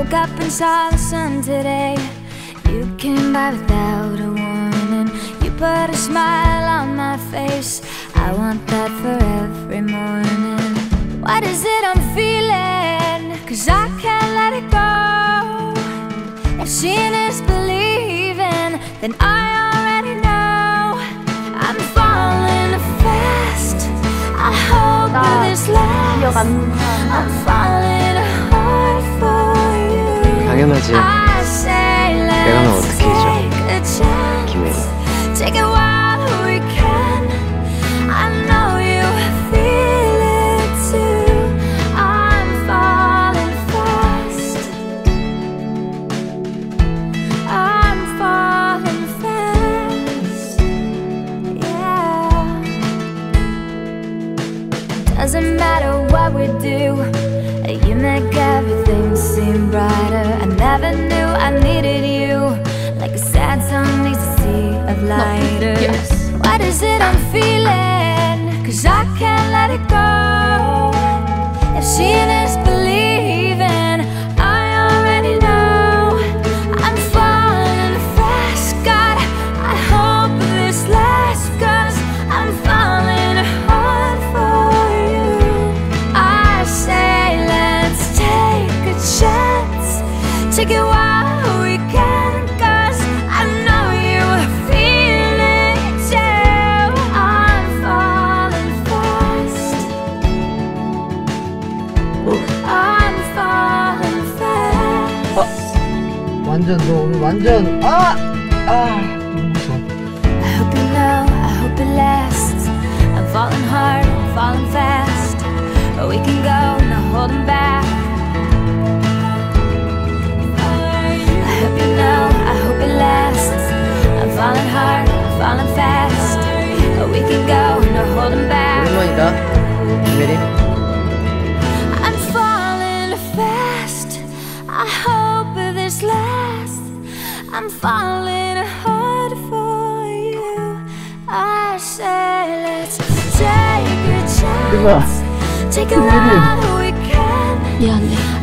woke up and saw the sun today. You came by without a warning. You put a smile on my face. I want that for every morning. What is it I'm feeling? 'Cause I can't let it go. If seeing is believing, then I already know. I'm falling fast. I hope that this lasts. I'm falling hard for you. 당연하지. 내가 너 어떻게 잊어? 김혜리. Take it while we can. I know you feel it too. I'm falling fast. I'm falling fast. Yeah. Doesn't matter what we do, you make everything seem brighter. I never knew I needed you, like a sad song needs a sea of lighters. Yes. What is it I'm feeling? 'Cause I can't let it go. If seeing is believing, I already know. I'm falling fast. God, I hope this lasts, 'cause I'm falling hard for you. I say let's take a chance. Take it while we can, 'cause I know you feel it too. I'm falling fast. I'm falling fast. 완전 너 오늘 완전 너무 무서워. I hope you know, I hope it lasts. I'm falling hard, I'm falling fast. But we can go, no holding back. I hope you know, I hope it lasts. I'm falling hard, I'm falling fast. But we can go, no holding back. 오랜만이다. 김혜리. I'm falling fast. I hope this lasts. I'm falling hard for you. I say let's take a chance. Take it while we can. 미안해.